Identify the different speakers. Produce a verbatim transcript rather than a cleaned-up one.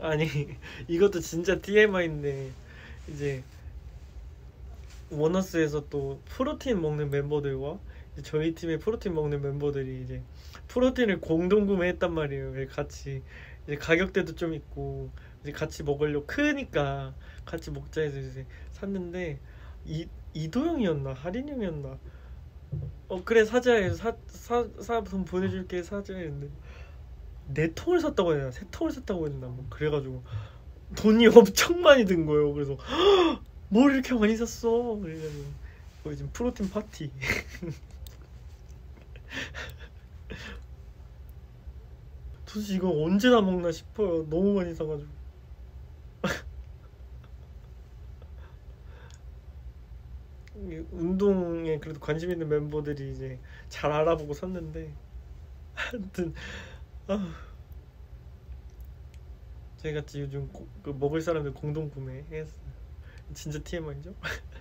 Speaker 1: 아니 이것도 진짜 티엠아이인데 이제 원어스에서 또 프로틴 먹는 멤버들과 이제 저희 팀의 프로틴 먹는 멤버들이 이제 프로틴을 공동 구매했단 말이에요. 같이 이제 가격대도 좀 있고 이제 같이 먹으려고 크니까 같이 먹자 해서 이제 샀는데 이 이도영이었나 할인영이었나 어 그래 사자 해서 사사돈 보내줄게 사자 했는데 네 통을 샀다고 해야 되나 세 통을 샀다고 해야 되나 뭐 그래가지고 돈이 엄청 많이 든 거예요. 그래서 뭘 이렇게 많이 샀어? 그래가지고 거의 지금 프로틴 파티. 도대체 이거 언제 다 먹나 싶어요. 너무 많이 사가지고. 운동에 그래도 관심 있는 멤버들이 이제 잘 알아보고 샀는데 하여튼 아, 저희 같이 요즘 고, 그 먹을 사람들 공동 구매했어요. 진짜 티엠아이죠?